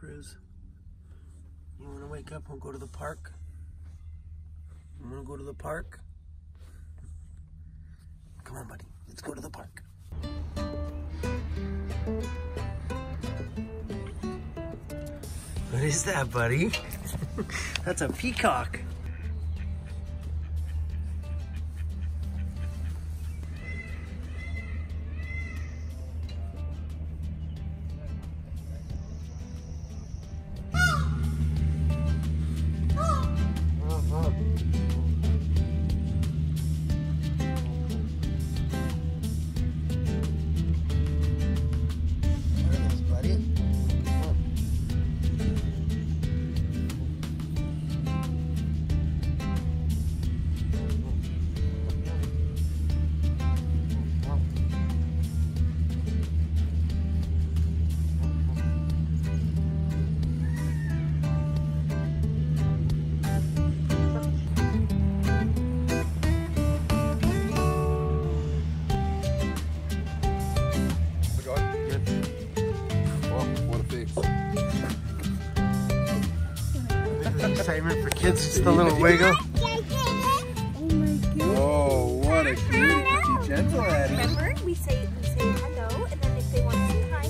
Cruz? You want to wake up and go to the park? You want to go to the park? Come on, buddy. Let's go to the park. What is that, buddy? That's a peacock. Excitement for kids, just a little wiggle. Oh, what a cutie. Be gentle, Addie. Remember, we say hello, and then if they want to say hi.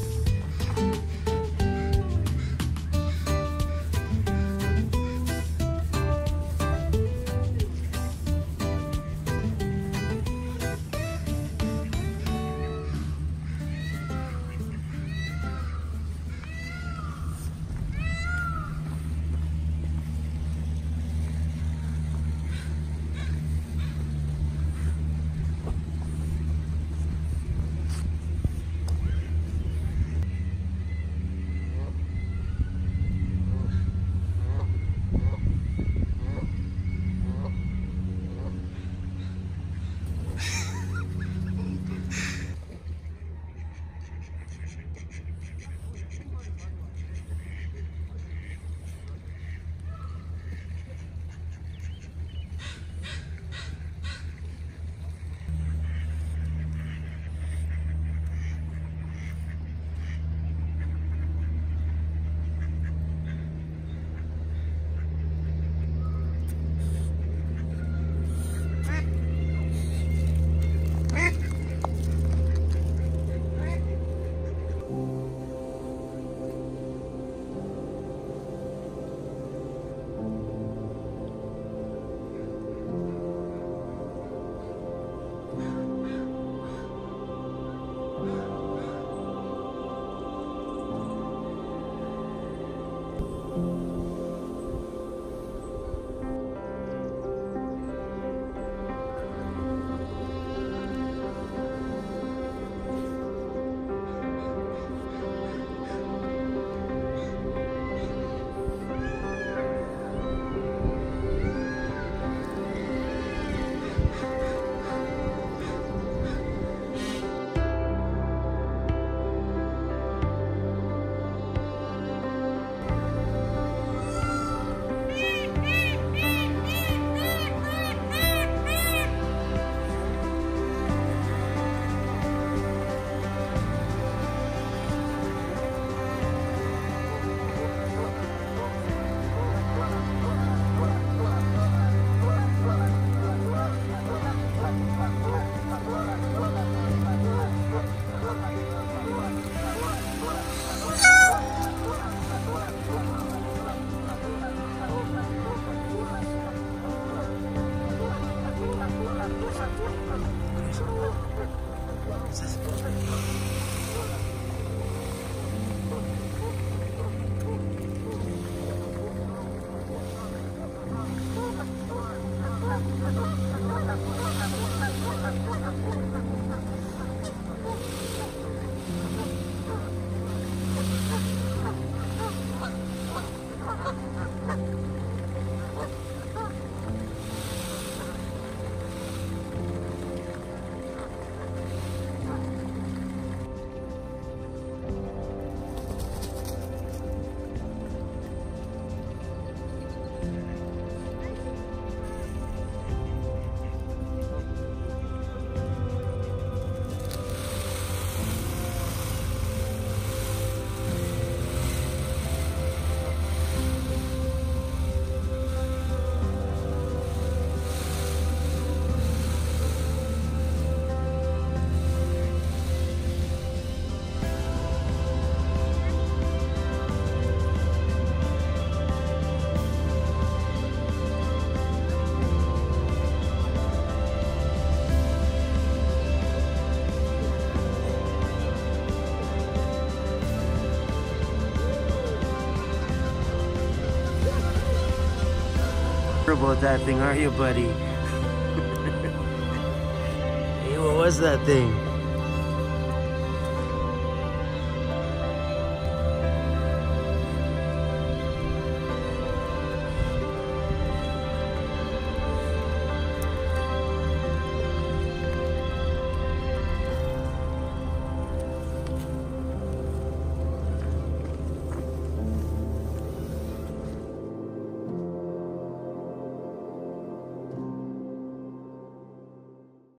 about that thing, are you, buddy? Hey, what was that thing?